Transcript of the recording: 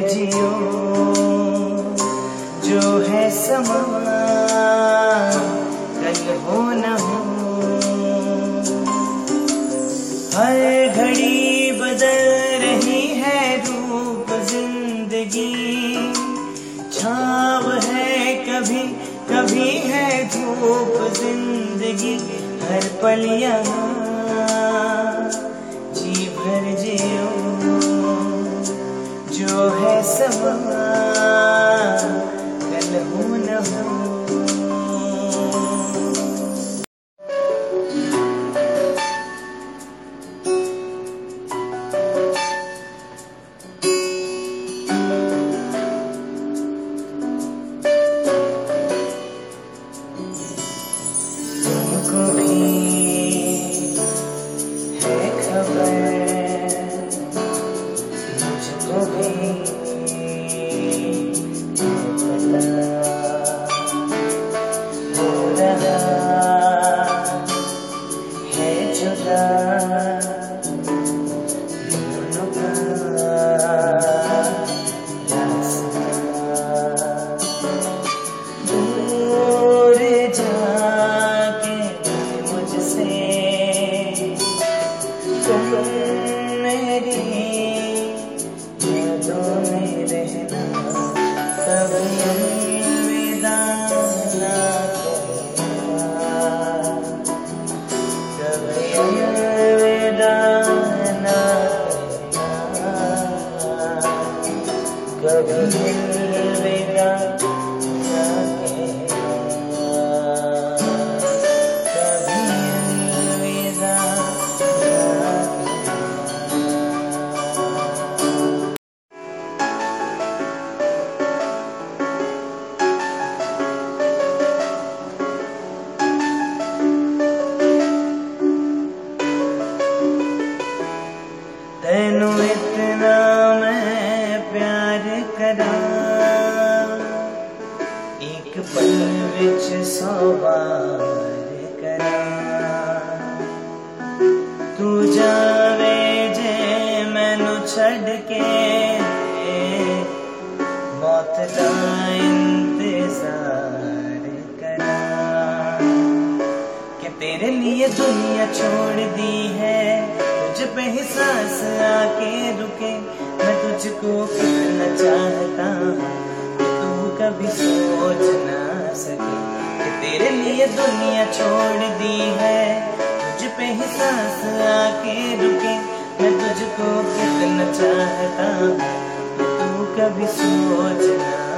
जियो जो है समा कल हो न हो। हर घड़ी बदल रही है रूप जिंदगी, छाव है कभी कभी है धूप जिंदगी। हर पल यहाँ जी भर जियो जो है समा कल हो न हो। तुमको भी है खबर, मुझको भी पता हो रहा है जुदा दोनों का रास्ता। दूर जाके मुझसे तुम मेरी यादों में रहना, कभी अलविदा ना कहना, कभी अलविदा ना कहना, कभी अलविदा ना कहना, कभी अलविदा ना तेनू इतना मैं प्यार करा, एक पल विच 100 बार करा। तू जावे जे मैनू छड़ के, मौत दा इंतजार करा। कि तेरे लिए दुनिया छोड़ दी है, तुझ पे ही सांस आके रुके। मैं तुझको कितना चाहता हूँ तू कभी सोच ना सके। कि तेरे लिए दुनिया छोड़ दी है, तुझ पे ही सांस आके रुके। मैं तुझको कितना चाहता हूँ तू कभी सोच ना